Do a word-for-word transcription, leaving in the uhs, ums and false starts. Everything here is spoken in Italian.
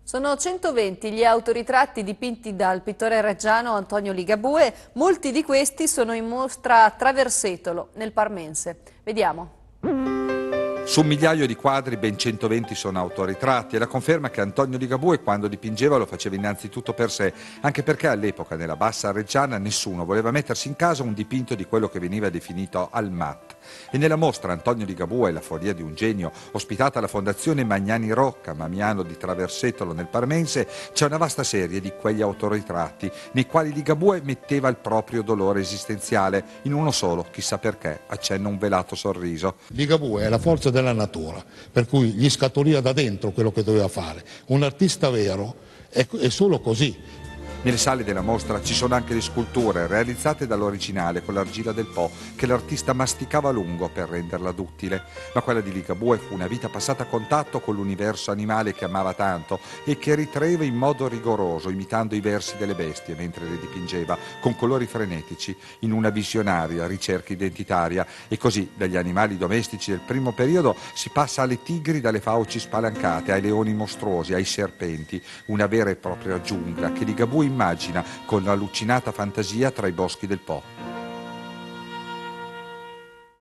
Sono centoventi gli autoritratti dipinti dal pittore reggiano Antonio Ligabue, molti di questi sono in mostra a Traversetolo, nel Parmense. Vediamo. Su un migliaio di quadri ben centoventi sono autoritratti e la conferma che Antonio Ligabue quando dipingeva lo faceva innanzitutto per sé, anche perché all'epoca nella bassa reggiana nessuno voleva mettersi in casa un dipinto di quello che veniva definito al mat. E nella mostra Antonio Ligabue e la follia di un genio, ospitata alla Fondazione Magnani Rocca, Mamiano di Traversetolo nel Parmense, c'è una vasta serie di quegli autoritratti nei quali Ligabue metteva il proprio dolore esistenziale in uno solo, chissà perché, accenna un velato sorriso. Ligabue è la forza della natura, per cui gli scaturia da dentro quello che doveva fare. Un artista vero è, è solo così. Nelle sale della mostra ci sono anche le sculture realizzate dall'originale con l'argilla del Po che l'artista masticava a lungo per renderla duttile, ma quella di Ligabue fu una vita passata a contatto con l'universo animale che amava tanto e che ritraeva in modo rigoroso, imitando i versi delle bestie mentre le dipingeva, con colori frenetici, in una visionaria ricerca identitaria, e così dagli animali domestici del primo periodo si passa alle tigri dalle fauci spalancate, ai leoni mostruosi, ai serpenti, una vera e propria giungla che Ligabue immagina con l'allucinata fantasia tra i boschi del Po.